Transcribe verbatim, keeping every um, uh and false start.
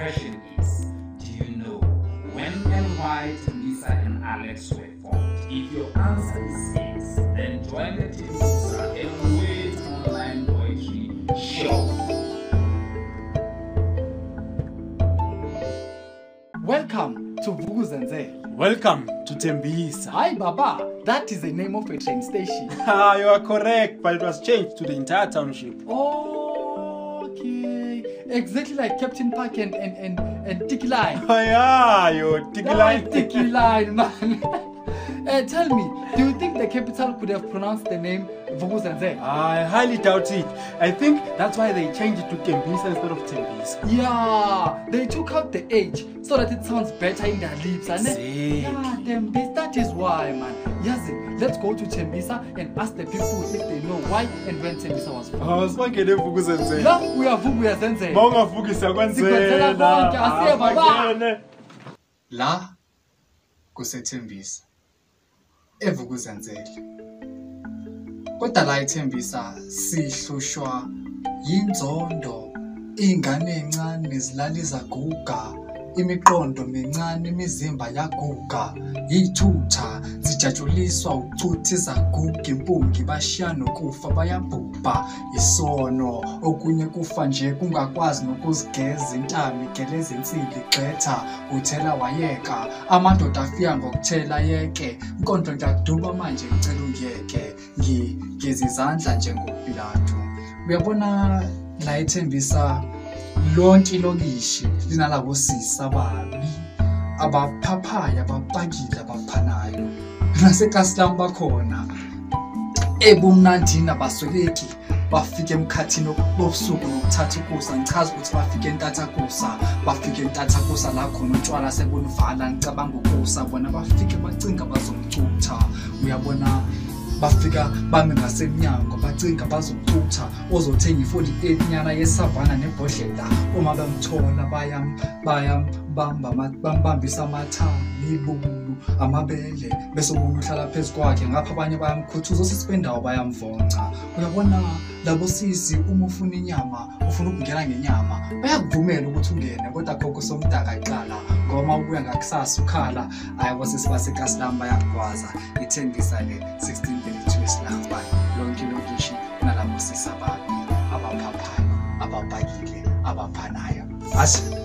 question is, do you know when and why Thembisa and Alex were formed? If your answer is yes, then join the Thembisa and Wait online poetry show. Welcome to Vukuzenze. Welcome to Thembisa. Hi Baba, that is the name of a train station. Ah, you are correct, but it was changed to the entire township. Okay, exactly like Captain Park and and and, and Tikiline. Oh yeah, you Tikiline. Tikiline, man. uh, tell me, do you think the capital could have pronounced the name Vukuzenze? I highly doubt it. I think that's why they changed it to Thembisa instead of Thembisa. Yeah, they took out the H so that it sounds better in their lips. Exactly. Yeah, Thembisa, that is why, man. Yes, let's go to Thembisa and ask the people if they know why and when Thembisa was born. Oh, sibangene Vukuzenze. La, we are Vukuzenze. Mawungavukisa Sikwenzela konke, asiye baba. La kuseThembisa eVukuzenzele. Kodwa la eThembisa sihlushwa yinzondo, ingane encane zilala zaguga, imiqondo mincane imizimba yaguga, yithutha zijatshuliswa ucuthi zaguga, impungi bashiya nokufa bayabhubha, isono okunye kufa nje kungakwazi nokuzigeza, intami geleza insili gqetha uthela wayeka, amadoda afika ngokuthela yeke, inkondlo njakuduba manje ngicela ungiyeke, ngigeza izandla njengoPilato. Uyabona la eThembisa lonke ilokishi linalabo sisi ababi, abaphaphayo, abapakile, abaphanayo. Nasekasilam bakhona ebumnandini abasweleki, bafike emkhathini wobusuku nokuthatha ukusa. Ngichaza ukuthi bafike entathakusa, bafike entathakusa la khona utshwala sebunivala, ngicabanga ukusa bona bafike bacinga bazomcutha. Uyabona bafika bami ngasemnyango bacinga bazomcutha, ozothenga i-forty-eight nyana yesavana nebhodlela. Uma bemthola bayam bayam bamba bambambisa amathani, ibulu, amabele, bese umuntu uhlala phezu kwakhe, ngapha abanye bayamkhuthuza sisibendawo bayamvonca. Uyabona labo sisi uma ufuna inyama, ufuna ukungena ngenyama, bayakuvumela ukuthi ungene, kodwa khokho somdaka iqala ngoma ubuya ngakusasa ukhala. Hayi sisi baseKasilam bayagwaza iThembisa le sixteen thirty-two esilamba lonke lokishi nalabo sisi ababi, abaphaphayo, abapakile, abaphanayo. Asi